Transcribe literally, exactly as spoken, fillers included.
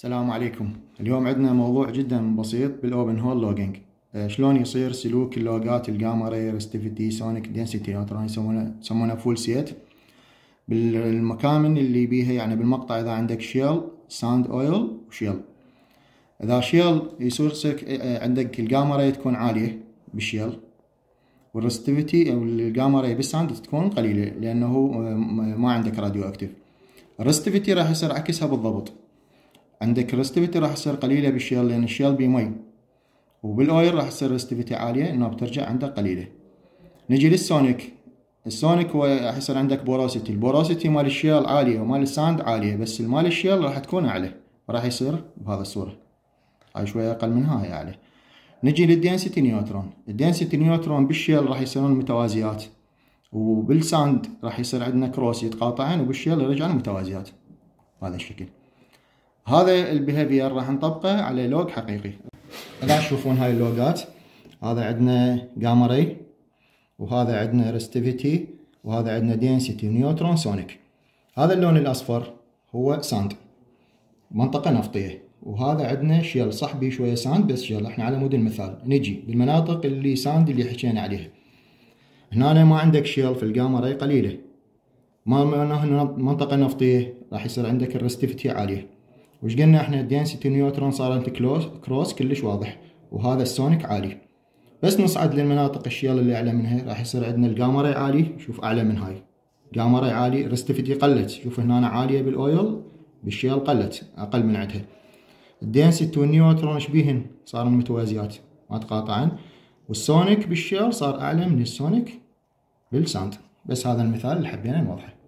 السلام عليكم. اليوم عندنا موضوع جدا بسيط بالاوبن هول لوجينج. شلون يصير سلوك اللوجات الجاما راي ريستيفيتي سونيك دنسيتي نيوترون يسمونه يسمونه فول سيت بالمكامن اللي بيها، يعني بالمقطع اذا عندك شيل ساند اويل وشيل. اذا شيل يصير عندك الجاما راي تكون عاليه بالشيل، والريستيفيتي او الجاما راي بالساند تكون قليله لانه ما عندك راديو اكتيف. الريستيفيتي راح يصير عكسها بالضبط، عندك الريستيفيتي راح تصير قليله بالشيل لان الشيل بيه مي، وبالاويل راح تصير ريستيفيتي عاليه انه بترجع عندك قليله. نجي للسونيك. السونيك هو راح يصير عندك بوروسيتي، البوروسيتي مال الشيل عاليه ومال الساند عاليه، بس مال الشيل راح تكون اعلى، راح يصير بهذا الصوره، هاي شويه اقل من هاي اعلى. نجي للدنسيتي نيوترون. الدنسيتي نيوترون بالشيل راح يصيرون متوازيات، وبالساند راح يصير عندنا كروس يتقاطعن، وبالشيل يرجعن متوازيات بهذا الشكل. هذا البيهافير راح نطبقه على لوج حقيقي. اذا تشوفون هاي اللوجات، هذا عندنا جاما راي، وهذا عندنا ريستيفيتي، وهذا عندنا دنسيتي نيوترون سونيك. هذا اللون الاصفر هو ساند، منطقه نفطيه، وهذا عندنا شيل صح بيه شويه ساند بس شيل. احنا على مود المثال نجي بالمناطق اللي ساند اللي حكينا عليها. هنا ما عندك شيل في الجاما راي قليله، ما معناه منطقه نفطيه راح يصير عندك الريستيفيتي عاليه. وش قلنا احنا؟ الدنسيتي نيوترون صار انت كلوز كروس كلش واضح، وهذا السونيك عالي. بس نصعد للمناطق الشيل اللي اعلى منها راح يصير عندنا الجاما راي عالي، شوف اعلى من هاي جاما راي عالي، ريستيفيتي قلت، شوف هنا عاليه بالاويل، بالشيل قلت اقل من عندها. الدنسيتي والنيوترون ايش بيهن؟ صارن متوازيات ما تقاطعن، والسونيك بالشيل صار اعلى من السونيك بالساند. بس هذا المثال اللي حبينا نوضحه.